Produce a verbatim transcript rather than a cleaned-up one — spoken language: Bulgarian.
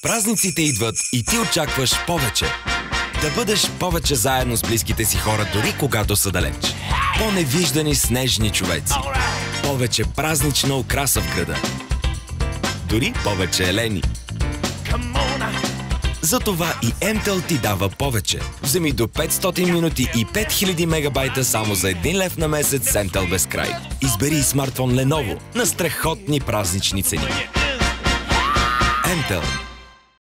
Празниците идват и ти очакваш повече. Да бъдеш повече заедно с близките си хора, дори когато са далеч. По-невиждани снежни човеци. Повече празнична украса в града. Дори повече елени. Затова и Ем Tel ти дава повече. Вземи до петстотин минути и пет хиляди мегабайта само за един лев на месец с Ем Tel без край. Избери смартфон Lenovo на страхотни празнични цени. Ем Tel.